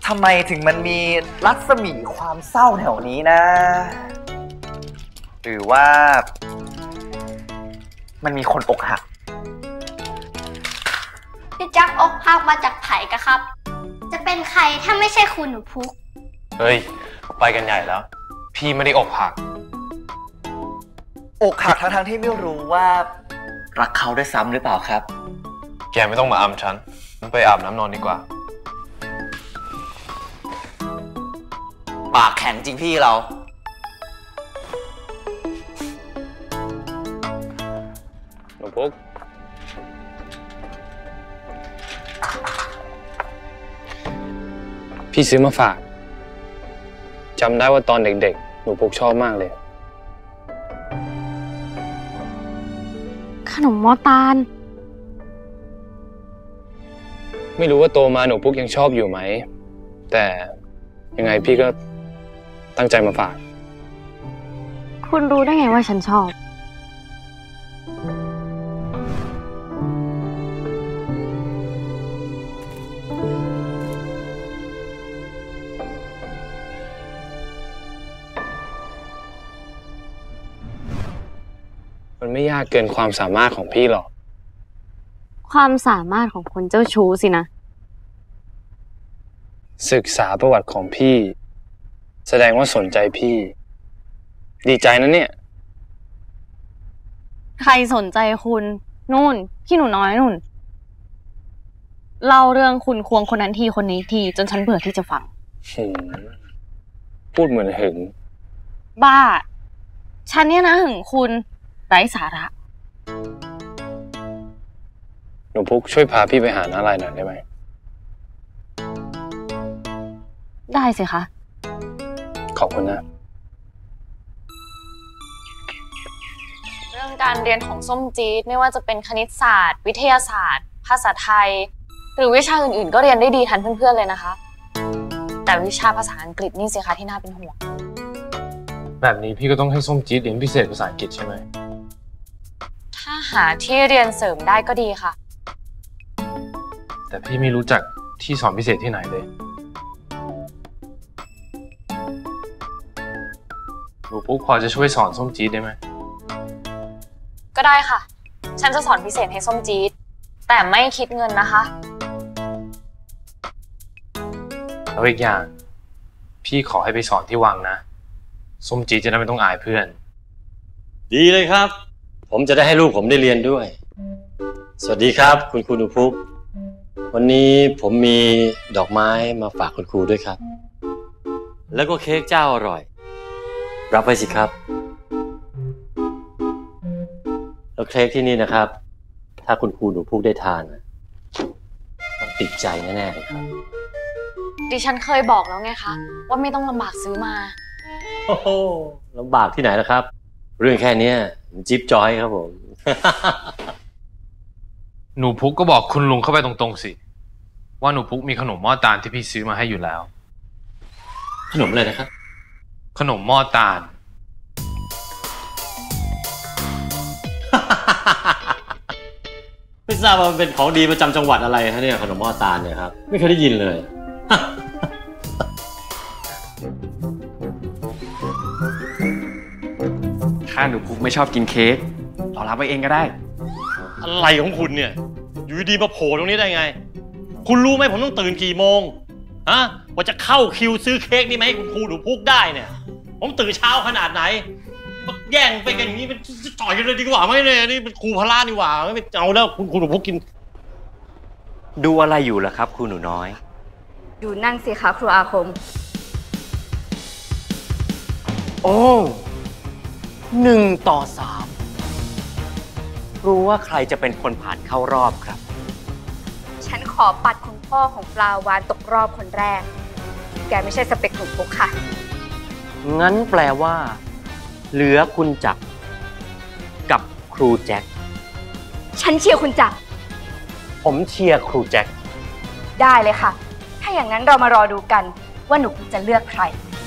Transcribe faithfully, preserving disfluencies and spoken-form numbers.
ทำไมถึงมันมีรัศมีความเศร้าแถวนี้นะหรือว่ามันมีคนอกหักพี่จักอกหักมาจากไผ่กะครับจะเป็นใครถ้าไม่ใช่คุณหนูพุกเฮ้ยไปกันใหญ่แล้วพี่ไม่ได้อกหักอกหักทั้งๆที่ไม่รู้ว่ารักเขาด้วยซ้ำหรือเปล่าครับแกไม่ต้องมาอำฉันไปอาบน้ำนอนดีกว่าปากแข็งจริงพี่เราหนูพุกพี่ซื้อมาฝากจำได้ว่าตอนเด็กๆหนูพุกชอบมากเลยขนมหม้อตาลไม่รู้ว่าโตมาหนูพุกยังชอบอยู่ไหมแต่ยังไงพี่ก็ตั้งใจมาฝากคุณรู้ได้ไงว่าฉันชอบมันไม่ยากเกินความสามารถของพี่หรอกความสามารถของคนเจ้าชู้สินะศึกษาประวัติของพี่แสดงว่าสนใจพี่ดีใจนะเนี่ยใครสนใจคุณนู่นพี่หนูน้อยนู่นเล่าเรื่องคุณควงคนนั้นทีคนนี้ทีจนฉันเบื่อที่จะฟังพูดเหมือนหึงบ้าฉันเนี่ยนะหึงคุณไร้สาระหนูพุกช่วยพาพี่ไปหาน้าลายหน่อยได้ไหมได้สิคะขอบคุณนะเรื่องการเรียนของส้มจี๊ดไม่ว่าจะเป็นคณิตศาสตร์วิทยาศาสตร์ภาษาไทยหรือวิชาอื่นๆก็เรียนได้ดีทันเพื่อนๆเลยนะคะแต่วิชาภาษาอังกฤษนี่สิคะที่น่าเป็นห่วงแบบนี้พี่ก็ต้องให้ส้มจี๊ดเรียนพิเศษภาษาอังกฤษใช่ไหมถ้าหาที่เรียนเสริมได้ก็ดีค่ะแต่พี่ไม่รู้จักที่สอนพิเศษที่ไหนเลยหนูปุ๊กพอจะช่วยสอนส้มจี๊ดได้ไหมก็ได้ค่ะฉันจะสอนพิเศษให้ส้มจี๊ดแต่ไม่คิดเงินนะคะแล้วอีกอย่างพี่ขอให้ไปสอนที่วังนะส้มจี๊ดจะได้ไม่ต้องอายเพื่อนดีเลยครับผมจะได้ให้ลูกผมได้เรียนด้วยสวัสดีครับคุณครูหนูพุกวันนี้ผมมีดอกไม้มาฝากคุณครูด้วยครับแล้วก็เค้กเจ้าอร่อยรับไปสิครับแล้วเค้กที่นี่นะครับถ้าคุณครูหนูพุกได้ทานต้องติดใจแน่ๆเลยครับดิฉันเคยบอกแล้วไงคะว่าไม่ต้องลำบากซื้อมาโอ้โหลำบากที่ไหนล่ะครับเรื่องแค่นี้จิ๊บจอยครับผมหนูพุกก็บอกคุณลุงเข้าไปตรงๆสิว่าหนูพุกมีขนมหม้อตาลที่พี่ซื้อมาให้อยู่แล้วขนมอะไรนะครับขนมหม้อตาลไม่ทราบว่ามันเป็นของดีประจำจังหวัดอะไรฮะเนี่ยขนมหม้อตาลเนี่ยครับไม่เคยได้ยินเลยถ้าหนูพุกไม่ชอบกินเค้กเรารับไปเองก็ได้อะไรของคุณเนี่ยอยู่ดีมาโผล่ตรงนี้ได้ไงคุณรู้ไหมผมต้องตื่นกี่โมงฮะว่าจะเข้าคิวซื้อเค้กนี่ไหมให้คุณครูหนูพุกได้เนี่ยผมตื่นเช้าขนาดไหนแย่งไปกันอย่างนี้เป็นต่อยกันเลยดีกว่าไหมเนี่ยนี่เป็นครูพละนี่หว่าไม่เอาแล้วคุณครูหนูพุกกินดูอะไรอยู่ล่ะครับครูหนูน้อยดูนั่นสิคะครูอาคมโอ้หนึ่งต่อสามรู้ว่าใครจะเป็นคนผ่านเข้ารอบครับฉันขอปัดคุณพ่อของปลาวานตกรอบคนแรกแกไม่ใช่สเปคหนูพุกค่ะงั้นแปลว่าเหลือคุณจักรกับครูแจ็คฉันเชียร์คุณจักรผมเชียร์ครูแจ็คได้เลยค่ะถ้าอย่างนั้นเรามารอดูกันว่าหนูพุกจะเลือกใคร